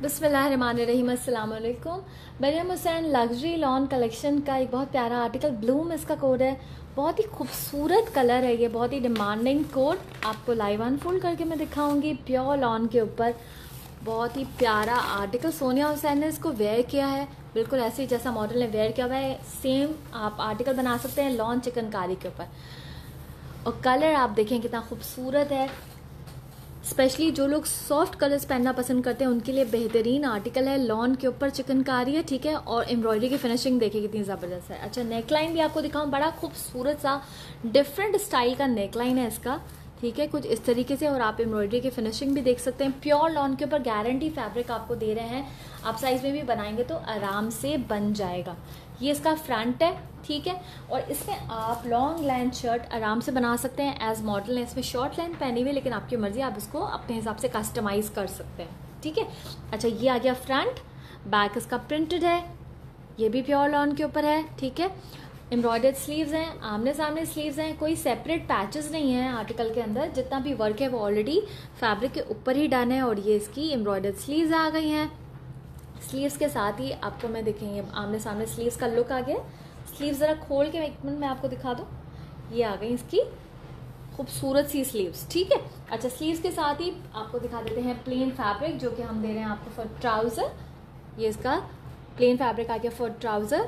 बिस्मिल्लाहिर्रहमानिर्रहीम, अस्सलाम वालेकुम। Maryam Hussain luxury lawn collection का एक बहुत प्यारा आर्टिकल, ब्लूम इसका कोड है। बहुत ही खूबसूरत कलर है ये, बहुत ही डिमांडिंग कोड। आपको लाइव अनफोल्ड करके मैं दिखाऊंगी प्योर लॉन के ऊपर। बहुत ही प्यारा आर्टिकल, सोनिया हुसैन ने इसको वेयर किया है बिल्कुल ऐसे ही जैसा मॉडल ने वेयर किया हुआ है। सेम आप आर्टिकल बना सकते हैं लॉन चिकनकारी के ऊपर। और कलर आप देखें कितना खूबसूरत है। स्पेशली जो लोग सॉफ्ट कलर्स पहनना पसंद करते हैं उनके लिए बेहतरीन आर्टिकल है। लॉन के ऊपर चिकनकारी है, ठीक है। और एम्ब्रॉयडरी की फिनिशिंग देखिए कितनी ज़बरदस्त है। अच्छा, नेकलाइन भी आपको दिखाऊं, बड़ा खूबसूरत सा डिफरेंट स्टाइल का नेकलाइन है इसका, ठीक है, कुछ इस तरीके से। और आप एम्ब्रॉयडरी की फिनिशिंग भी देख सकते हैं। प्योर लॉन के ऊपर गारंटी फैब्रिक आपको दे रहे हैं। आप साइज में भी बनाएंगे तो आराम से बन जाएगा। ये इसका फ्रंट है, ठीक है। और इसमें आप लॉन्ग लेंथ शर्ट आराम से बना सकते हैं। एज मॉडल ने इसमें शॉर्ट लेंथ पहनी हुई, लेकिन आपकी मर्जी, आप इसको अपने हिसाब से कस्टमाइज कर सकते हैं, ठीक है। अच्छा, ये आ गया फ्रंट। बैक इसका प्रिंटेड है, ये भी प्योर लॉन के ऊपर है, ठीक है। एम्ब्रॉयडर्ड स्लीव्स हैं, आमने सामने स्लीव्स हैं, कोई सेपरेट पैचेस नहीं है आर्टिकल के अंदर। जितना भी वर्क है वो ऑलरेडी फैब्रिक के ऊपर ही डन है। और ये इसकी एम्ब्रॉयडर्ड स्लीव्स आ गई हैं। स्लीव्स के साथ ही आपको मैं दिखेंगे आमने सामने स्लीव्स का लुक आ गया। स्लीव्स ज़रा खोल के एक मिनट मैं आपको दिखा दूँ। ये आ गई इसकी खूबसूरत सी स्लीव्स, ठीक है। अच्छा, स्लीव्स के साथ ही आपको दिखा देते हैं प्लेन फैब्रिक जो कि हम दे रहे हैं आपको फॉर ट्राउज़र। ये इसका प्लेन फैब्रिक आ गया फॉर ट्राउज़र।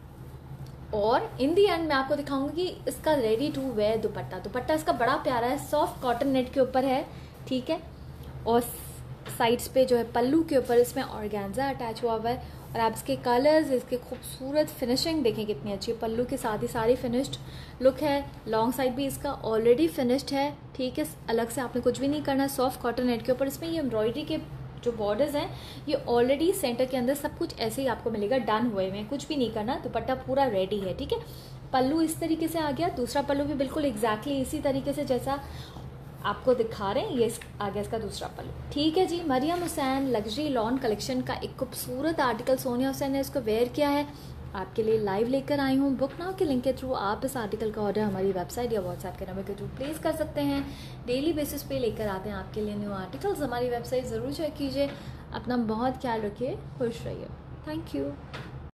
और इन दी एंड मैं आपको दिखाऊंगी कि इसका रेडी टू वेयर दुपट्टा इसका बड़ा प्यारा है, सॉफ्ट कॉटन नेट के ऊपर है, ठीक है। और साइड्स पे जो है पल्लू के ऊपर इसमें ऑर्गेन्जा अटैच हुआ हुआ है। और आप इसके कलर्स, इसके खूबसूरत फिनिशिंग देखें कितनी अच्छी है। पल्लू के साथ ही सारी फिनिश्ड लुक है। लॉन्ग साइड भी इसका ऑलरेडी फिनिश्ड है, ठीक है। अलग से आपने कुछ भी नहीं करना है। सॉफ्ट कॉटन नेट के ऊपर इसमें ये एम्ब्रॉयडरी के जो बॉर्डर्स हैं ये ऑलरेडी सेंटर के अंदर सब कुछ ऐसे ही आपको मिलेगा, डन हुए हुए हैं, कुछ भी नहीं करना। दुपट्टा पूरा रेडी है, ठीक है। पल्लू इस तरीके से आ गया। दूसरा पल्लू भी बिल्कुल एग्जैक्टली इसी तरीके से जैसा आपको दिखा रहे हैं। ये आ गया इसका दूसरा पल्लू, ठीक है जी। Maryam Hussain luxury lawn collection का एक खूबसूरत आर्टिकल सोनिया हुसैन ने इसको वेयर किया है, आपके लिए लाइव लेकर आई हूँ। बुक नाउ के लिंक के थ्रू आप इस आर्टिकल का ऑर्डर हमारी वेबसाइट या व्हाट्सएप के नंबर के थ्रू प्लेस कर सकते हैं। डेली बेसिस पे लेकर आते हैं आपके लिए न्यू आर्टिकल्स। हमारी वेबसाइट ज़रूर चेक कीजिए। अपना बहुत ख्याल रखिए, खुश रहिए। Thank you.